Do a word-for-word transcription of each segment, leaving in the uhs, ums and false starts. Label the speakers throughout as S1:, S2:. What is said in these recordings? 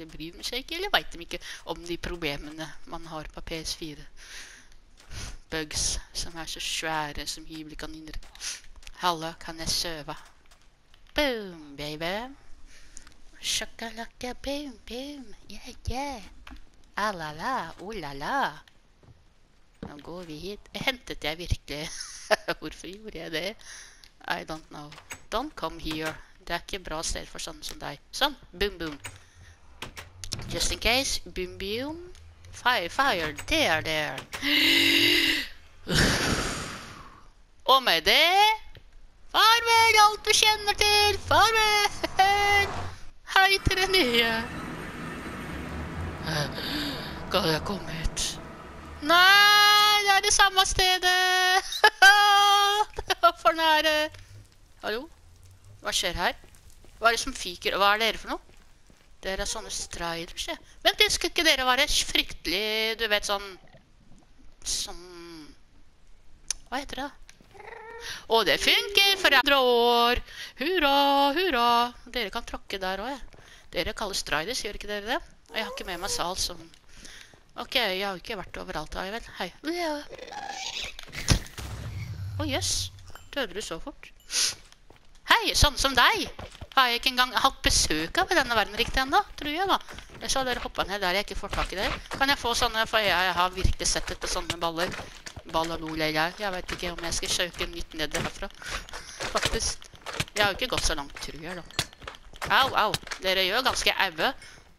S1: bryr seg ikke, eller vet de ikke om de problemene man har på P S fire. Bugs som er så svære som hybelkaniner. Hallo, kan jeg søve? Boom, baby. Shakalaka, boom, boom. Yeah, yeah. Alala, olala. Nå går vi hit. Hentet jeg virkelig? Hvorfor gjorde jeg det? I don't know. Don't come here. Det er ikke bra sted for sånne som deg. Sånn, boom, boom. Just in case, boom, boom. Fire, fire, there, there. Og med det, farvel alt du kjenner til, farvel. Hei til det nye. Kan jeg komme hit? Nei, det er det samme stedet. Det var for nære. Hallo? Hva skjer her? Hva er det som fyker? Hva er dere for noe? Dere er sånne striders, ja. Men det skulle ikke dere være fryktelig, du vet, sånn... Sånn... Hva heter det? Og det funker for andre år. Hurra, hurra. Dere kan tråkke der også, ja. Dere kaller striders, gjør ikke dere det? Og jeg har ikke med meg sal som... Ok, jeg har ikke vært overalt, har jeg vel? Hei. Å, jøss. Døde du så fort? Hei, sånn som deg. Har jeg ikke engang hatt besøk av i denne verden riktig enda, tror jeg da. Jeg så dere hoppet ned der jeg ikke får tak i det. Kan jeg få sånne, for jeg har virkelig sett etter sånne baller. Ballalolele. Jeg vet ikke om jeg skal søke nytt ned herfra. Faktisk. Jeg har jo ikke gått så langt, tror jeg da. Au, au. Dere gjør ganske aue.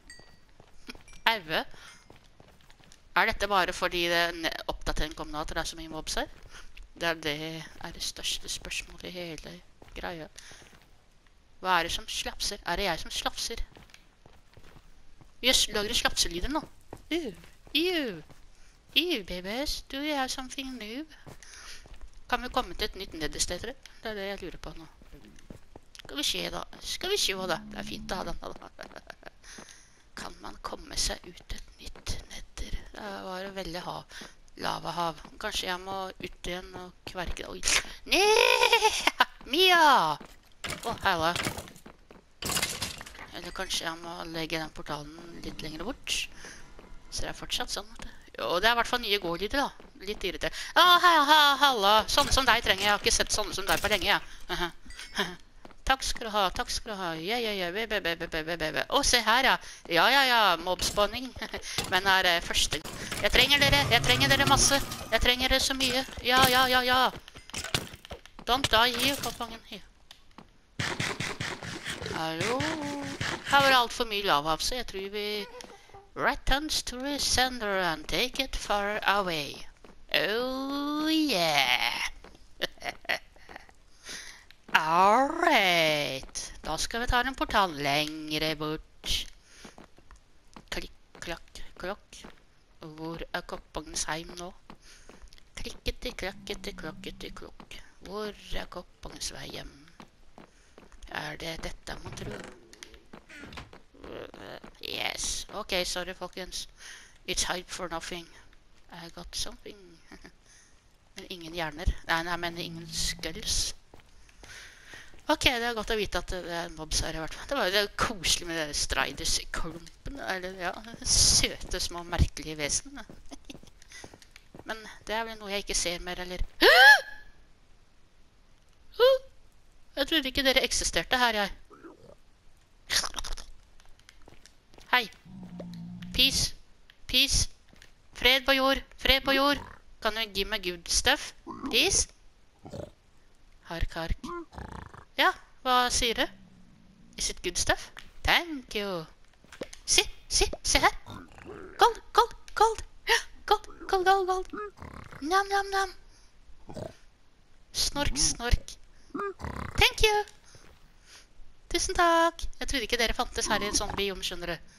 S1: Aue. Er dette bare fordi det oppdatering kom nå at det er så mye mobs her? Det er det, er det største spørsmålet i hele greia. Hva er det som slapser? Er det jeg som slapser? Jøss, lager du slapselyder nå? Ew, ew, ew, babies, do you have something new? Kan vi komme til et nytt nedestetre? Det er det jeg lurer på nå. Skal vi se da, skal vi se da. Det er fint å ha denne da. Kan man komme seg ut et nytt nedder? Det var et veldig hav. Lavahav. Kanskje jeg må ut igjen og kverke. Oi. Nei! Mia! Å, hella. Eller kanskje jeg må legge den portalen litt lenger bort. Så det er fortsatt sånn. Jo, det er i hvert fall nye gårdlyder da. Litt irritert. Å, hella, hella. Sånne som deg trenger jeg. Jeg har ikke sett sånne som deg på lenge, ja. Takk skal du ha, takk skal du ha. Ja, ja, ja, be, be, be, be, be, be, be. Å, se her, ja. Ja, ja, ja, mobspanning. Men er det første... Jeg trenger dere, jeg trenger dere masse. Jeg trenger dere så mye. Ja, ja, ja, ja. Don't die here, kappangen. Her. Hallo. Her var det alt for mye lavav, så jeg tror vi... Returns to the sender and take it far away. Oh, yeah. Alright. Da skal vi ta en portal lengre bort. Klikk, klakk, klokk. Hvor er Koppangens heim nå? Klikkete, klakkete, klokkete, klokk. Hvor er Koppangens vei hjem? Er det dette man tror? Yes. Ok, sorry folkens. It's hype for nothing. I got something. Men ingen hjerner. Nei, nei, men ingen skulls. Ok, det er godt å vite at det er mobs her i hvert fall. Det var jo det koselig med det striders-klumpen, eller ja, søte små merkelige vesen. Men det er vel noe jeg ikke ser mer, eller... Jeg trodde ikke dere eksisterte her, jeg. Hei. Peace. Peace. Fred på jord. Fred på jord. Kan du give meg good stuff? Please? Hark, hark. Ja, hva sier du? Is it good stuff? Thank you. Se, se, se her. Gold, gold, gold. Ja, gold, gold, gold, gold. Nam, nam, nam. Snork, snork. Thank you. Tusen takk. Jeg trodde ikke dere fantes her i en sånn biom, skjønner du.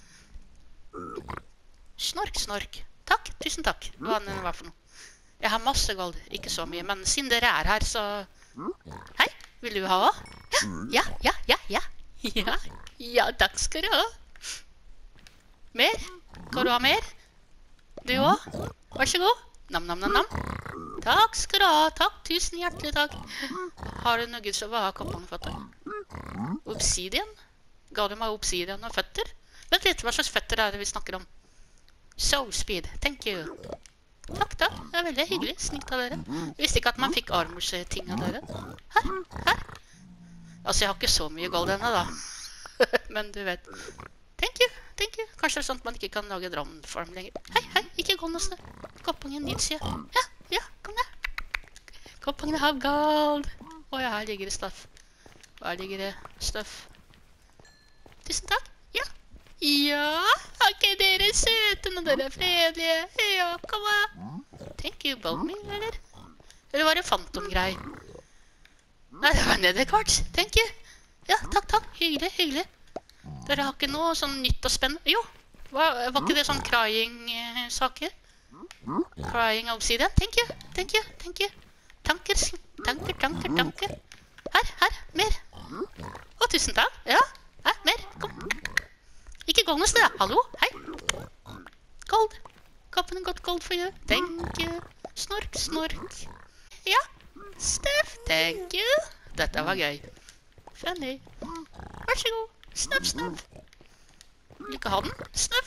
S1: Snork, snork. Takk, tusen takk. Hva er det var for noe? Jeg har masse gold, ikke så mye, men siden dere er her, så... Hei. Vil du ha? Ja, ja, ja, ja, ja, ja, takk skal du ha. Mer? Skal du ha mer? Du også? Vær så god. Nam, nam, nam, nam. Takk skal du ha, takk, tusen hjertelig takk. Har du noe så hva har Koppangen fått da? Obsidian? Ga du meg obsidian og føtter? Vent litt, hva slags føtter er det vi snakker om? So speed, thank you. Takk, takk. Det er veldig hyggelig. Snilt av dere. Jeg visste ikke at man fikk armors-ting av dere. Her, her. Altså, jeg har ikke så mye gold ennå, da. Men du vet. Thank you, thank you. Kanskje det er sånn at man ikke kan lage dromfarm lenger. Hei, hei, ikke gå noe sted. Koppangen din sier. Ja, ja, kom der. Koppangen har gold. Å ja, her ligger det stuff. Her ligger det stuff. Tusen takk. Ja. Ja, er ikke dere søte når dere er fredelige? Ja, kom her. Thank you, Bowming, eller? Eller var det Phantom-grei? Nei, det var Netherquartz. Thank you. Ja, takk, takk. Hyggelig, hyggelig. Dere har ikke noe sånn nytt og spennende? Jo, var, var ikke det sånn crying-saker? Crying obsidian? Thank you, thank you, thank you. Tanker, tanker, tanker, tanker. Her, her, mer. Å, tusen takk. Ja, her, mer, kom. Ikke gå noe sted, hallo, hei. Gold. Koppen har gått gold for you. Thank you. Snork, snork. Ja, Steff, thank you. Dette var gøy. Funny. Vær så god. Snuff, snuff. Vil ikke ha den? Snuff.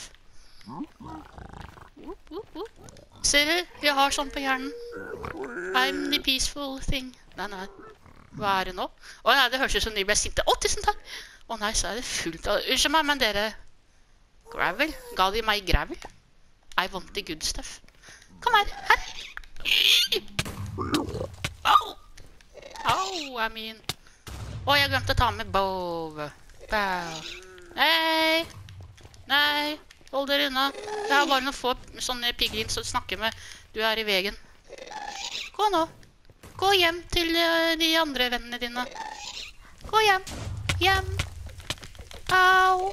S1: Ser du, jeg har sånn på hjernen. I'm the peaceful thing. Nei, nei. Hva er det nå? Å nei, det høres ut som de ble sinte. Å, tusen takk. Å nei, så er det fullt av... Unnskyld meg, men dere... Gravel? Ga de meg gravel? I want the good stuff. Kom her, her. Au! Au, I mean. Å, jeg glemte å ta med bow. Bow. Nei. Nei. Hold dere unna. Jeg har bare noen få sånne piglin som snakker med. Du er i veien. Gå nå. Gå hjem til uh, de andre vennene dine. Gå hjem. Hjem. Au.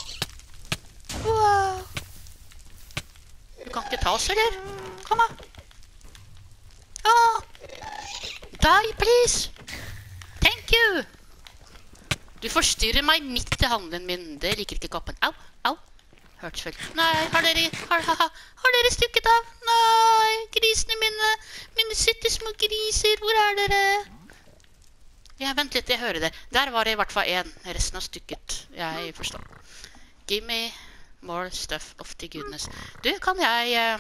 S1: Wow. Du kan ikke ta oss, eller? Kom da. Åh. Die, please. Thank you. Du forstyrrer meg midt i handelen min. Det liker ikke koppen. Au, au. Hørtes vel. Nei, har dere, har, har, har dere stukket av? Nei, grisene mine. Mine sytte små griser. Hvor er dere? Ja, vent litt, jeg hører det. Der var det i hvert fall en. Resten har stukket. Jeg forstår. Give me more stuff of the goodness. Du, kan jeg... Uh...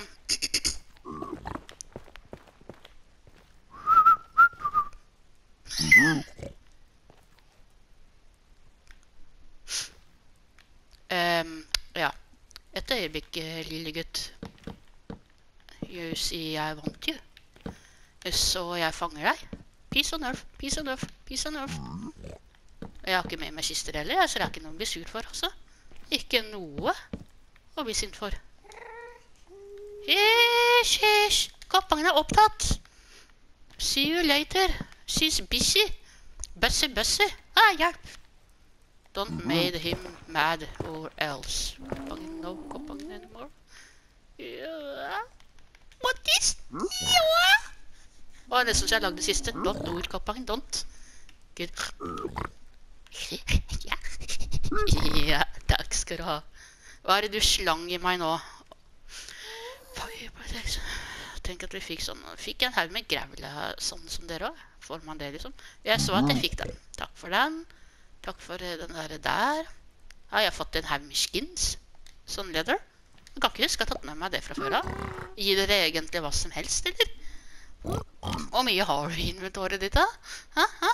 S1: um, ja. Et øyeblikk, lille gutt. You see, jeg vant jo. Så jeg fanger deg. Peace on earth, peace on earth, peace on earth. Jeg har ikke med meg kister heller, så det er ikke noe å bli sur for, altså. Ikke noe å bli sint for. Hysj, hysj. Koppangen er opptatt. See you later. She's busy. Bussy, bussy. Ah, hjelp. Don't made him mad or else. Koppangen, no koppangen anymore. Ja. What is? Ja. Å, nesten så jeg lagde det siste. Don't ord, koppangen, don't. Good. Ja. Ja, takk skal du ha. Hva er det du slang i meg nå? Tenk at vi fikk sånn. Fikk en haug med gravle, sånn som dere også. Får man det liksom? Jeg så at jeg fikk den. Takk for den. Takk for den der der. Ja, jeg har fått en haug med skins. Sånn leather. Jeg kan ikke huske at jeg har tatt med meg det fra før av. Gir dere egentlig hva som helst, eller? Hvor mye har du i inventoret ditt da? Hæ? Hæ?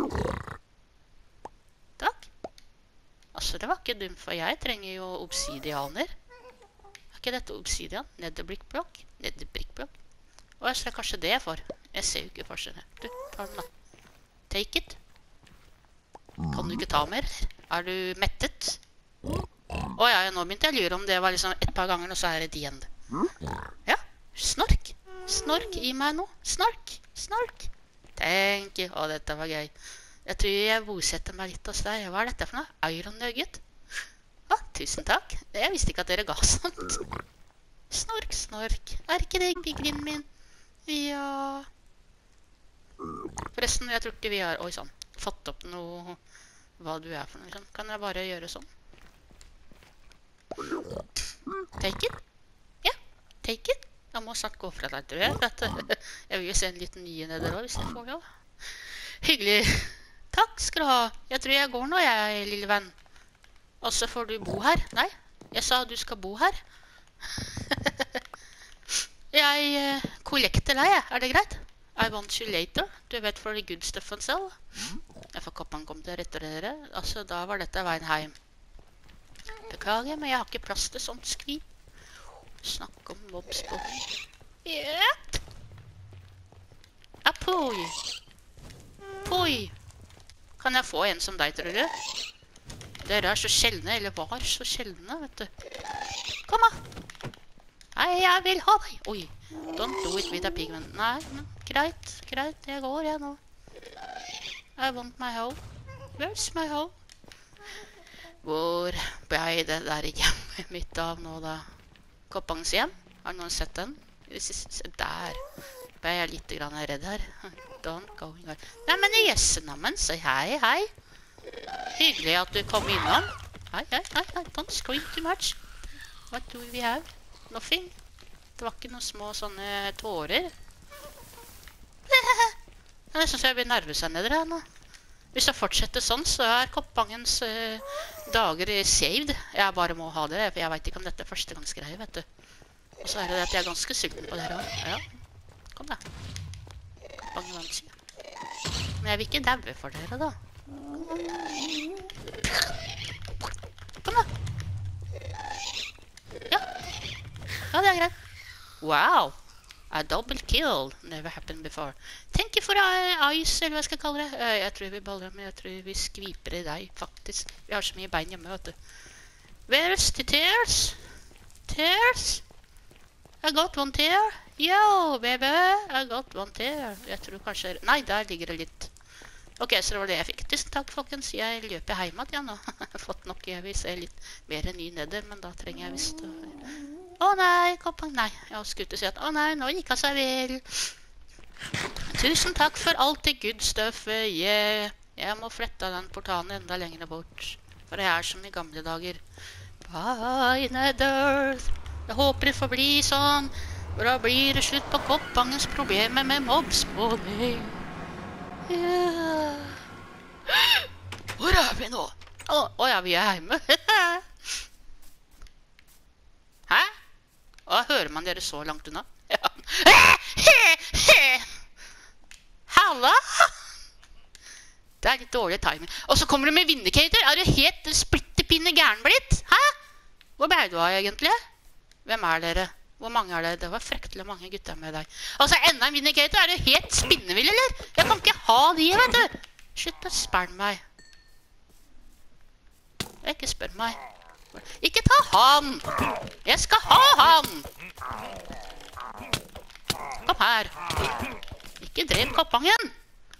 S1: Takk. Altså, det var ikke dumt, for jeg trenger jo obsidianer. Er ikke dette obsidian? Netherbrickblock? Netherbrickblock? Å, jeg ser kanskje det jeg får. Jeg ser jo ikke forskjellen. Du, ta den da. Take it. Kan du ikke ta mer? Er du mettet? Å ja, nå begynte jeg å lure om det var liksom et par ganger, og så er det the end. Ja, snork. Snork i meg nå. Snork, snork. Thank you. Å, dette var gøy. Jeg tror jeg bosetter meg litt hos deg. Hva er dette for noe? Iron nugget? Å, tusen takk. Jeg visste ikke at dere ga sånt. Snork, snork. Er ikke det piglinen min? Ja. Forresten, jeg tror ikke vi har, oi sånn, fått opp noe, hva du er for noe, sånn. Kan jeg bare gjøre sånn? Take it? Ja, take it. Jeg må snart gå fra deg, tror jeg. Jeg vil jo se en liten nye neder også, hvis jeg får lov. Hyggelig. Takk skal du ha. Jeg tror jeg går nå, jeg, lille venn. Og så får du bo her. Nei, Jeg sa du skal bo her. Jeg uh, kollekter deg, jeg. Er det greit? I want you later. Du vet for the good stuff and sell. Jeg får koppen kom til å returnere. Altså, da var dette veien hjem. Beklager, men jeg har ikke plass til sånt skriv. Snakk om mobsbåten. Yep. Apoi. Poi. Kan jeg få en som deg, tror du? Dere er så sjeldne, eller var så sjeldne, vet du. Kom da. Nei, jeg vil ha deg. Oi, don't do it with a pigman. Nei, men greit, greit, jeg går jeg nå. I want my hoe. Where's my hoe? Hvor ble det der hjemme mitt av nå da? Koppangs hjem? Har noen sett den? Der ble jeg litt grann redd her. Don't go in there. Nei, men i jessenammen, så hei, hei. Hyggelig at du kom innom. Hei, hei, hei, hei, don't scream too much. What do we have? Nothing. Det var ikke noen små sånne tårer. Jeg synes jeg blir nervøs her nede nå. Hvis jeg fortsetter sånn, så er Koppangens uh, dager saved. Jeg bare må ha det, for jeg vet ikke om dette er førstegangsgreie, vet du. Og så er det at jeg er ganske sulten på det her også. Ja, kom da. Koppangen vant seg. Men jeg vil ikke daue for dere da. Kom da. Ja. Ja, det er greit. Wow. A double kill. Never happened before. Thank you for uh, ice, eller hva jeg skal kalle det. Uh, jeg tror vi baller, men jeg tror vi skviper i deg, faktisk. Vi har så mye bein hjemme, vet du. Where's the tears? Tears? I got one tear. Yo, baby. I got one tear. Jeg tror kanskje... Nei, der ligger det litt. Ok, så det var det jeg fikk. Tusen takk, folkens. Jeg løper hjemme igjen nå. Jeg har fått nok, jeg vil se litt mer ny neder, men da trenger jeg visst å... Å nei, Koppang, nei. Jeg skulle si at, å nei, nå gikk han seg vel. Tusen takk for alt det good stuff. Yeah. Jeg må flette den portalen enda lenger bort. For det er som i gamle dager. Bye, Nether. Jeg håper det får bli sånn. For da blir det slutt på Koppangens problemer med mobspåning. Yeah. Hvor er vi nå? Å, å ja, vi er hjemme. Hæ? Og hører man dere så langt unna? Ja. Halla! Det er litt dårlig timing. Og så kommer du med Vindicator. Er du helt splittepinne gæren blitt? Hæ? Hvor ble du av egentlig? Hvem er dere? Hvor mange er det? Det var fryktelig mange gutter med deg. Altså, enda en Vindicator. Er du helt spinnevill, eller? Jeg kan ikke ha de, vet du. Slutt å spørre meg. Ikke spør meg. Ikke ta han! Jeg skal ha han! Kom her. Ikke drep Koppangen.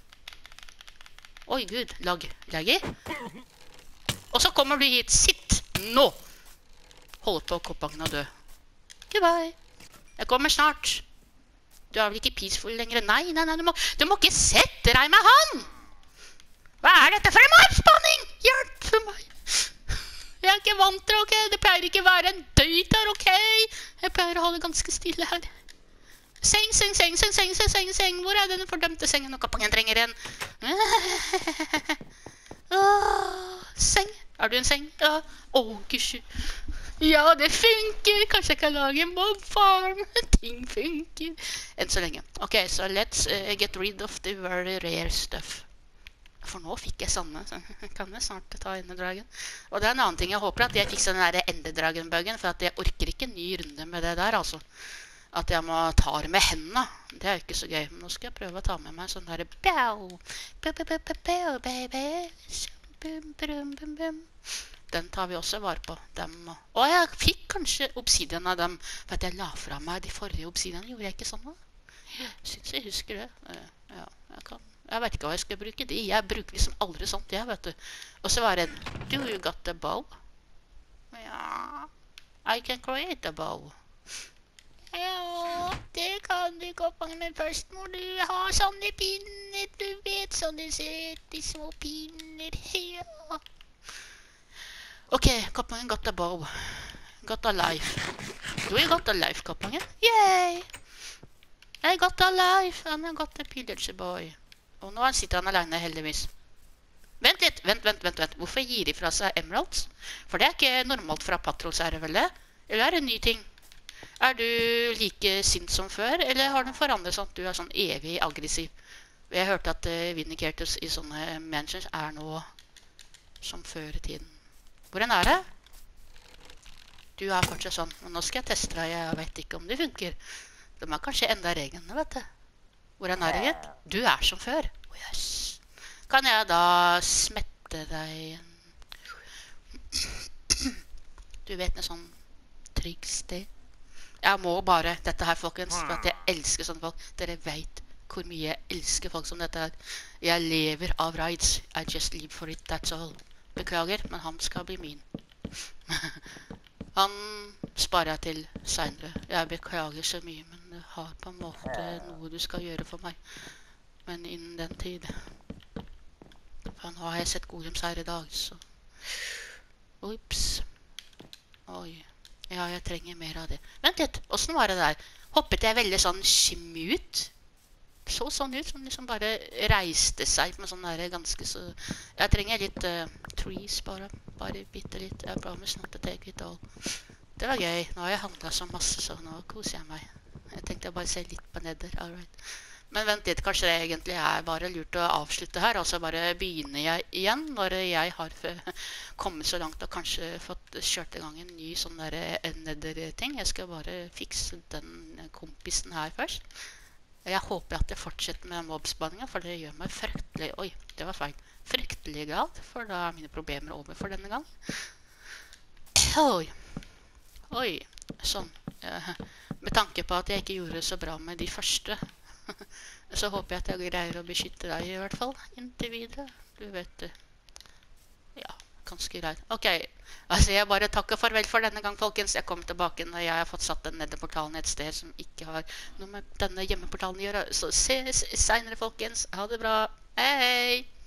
S1: Oi, Gud. Lag. Laggi. Og så kommer du hit. Sitt nå! Hold på Koppangen å dø. Goodbye. Jeg kommer snart. Du er vel ikke peaceful lenger? Nei, nei, nei. Du må, du må ikke sette deg med han! Hva er dette for en mobspanning? Hjelp for meg. Jeg er ikke vant til, ok? Det pleier ikke å være en døyt her, ok? Jeg pleier å ha det ganske stille her. Seng, seng, seng, seng, seng, seng, seng, seng. Hvor er den fordømte sengen når Koppangen trenger en? Åh, seng. Er du en seng? Ja. Åh, gusje. Ja, det funker. Kanskje jeg kan lage en mobfarm. Ting funker. Enn så lenge. Ok, so let's uh, get rid of the very rare stuff. For nå fikk jeg sanne, så kan jeg snart ta enderdragen. Og det er en annen ting, jeg håper at jeg fikser den der enderdragen-buggen, for at jeg orker ikke en ny runde med det der, altså. At jeg må ta det med hendene. Det er jo ikke så gøy, men nå skal jeg prøve å ta med meg sånn der bow, bow, baby, bum, bum, bum, bum. Den tar vi også vare på, dem. Og jeg fikk kanskje obsidian av dem, for at jeg la fra meg de forrige obsidian. Gjorde jeg ikke sånn da? Jeg synes jeg husker det. Ja, jeg kan. Jeg vet ikke hva jeg skal bruke de. Jeg bruker liksom aldri sånt, jeg, vet du. Og så var det, do you got a bow? Ja, I can create a bow. Ja, det kan du, Koppangen, men først må du ha sånne pinner, du vet, sånne søte små pinner, ja. Ok, Koppangen got a bow. Got a life. Do you got a life, Koppangen? Yay! I got a life, and I got a pillager boy. Og nå sitter han alene, heldigvis. Vent litt, vent, vent, vent, vent. Hvorfor gir de fra seg emeralds? For det er ikke normalt fra patrols, er det vel det? Eller er det en ny ting? Er du like sint som før, eller har den forandret sånn at du er sånn evig aggressiv? Jeg hørte at uh, Vindicators i sånne mansions er nå som før i tiden. Hvordan er det? Du er fortsatt sånn, men nå skal jeg teste deg, jeg vet ikke om det funker. De har kanskje enda reglene, vet du. Hvordan er det, gitt? Du er som før. Oh, yes. Kan jeg da smette deg? Du vet noe sånn trygg sted? Jeg må bare, dette her folkens, for at jeg elsker sånne folk. Dere vet hvor mye jeg elsker folk som dette her. Jeg lever av rides. I just live for it, that's all. Beklager, men han skal bli min. Han sparer jeg til senere. Jeg beklager så mye, men det har på en måte noe du skal gjøre for meg. Men innen den tid. For nå har jeg sett golems her i dag, så... Ups. Oi. Ja, jeg trenger mer av det. Vent litt, hvordan var det der? Hoppet jeg veldig sånn skimmy ut? Så sånn ut, som liksom bare reiste seg med sånn der ganske så... Jeg trenger litt uh, trees bare, bare bitte litt. Jeg promise not to take it all. Det var gøy. Nå har jeg handlet så masse, så nå koser jeg meg. Jeg tenkte jeg bare se litt på nedder, alright. Men vent litt, kanskje det egentlig er bare lurt å avslutte her, og så bare begynner jeg igjen når jeg har kommet så langt og kanskje fått kjørt i gang en ny sånn der nedder-ting. Jeg skal bare fikse den kompisen her først. Jeg håper at jeg fortsetter med mobsbanningen, for det gjør meg fryktelig... Oi, det var feil. Fryktelig galt, for da er mine problemer over for denne gang. Oi. Oi, sånn. Med tanke på at jeg ikke gjorde det så bra med de første, så håper jeg at jeg greier å beskytte deg i hvert fall, inntil videre. Du vet det. Ja, ganske greit. Ok, altså jeg bare takker farvel for denne gang, folkens. Jeg kommer tilbake når jeg har fått satt den neddeportalen et sted som ikke har noe med denne hjemmeportalen å gjøre. Så ses senere, folkens. Ha det bra. Hei!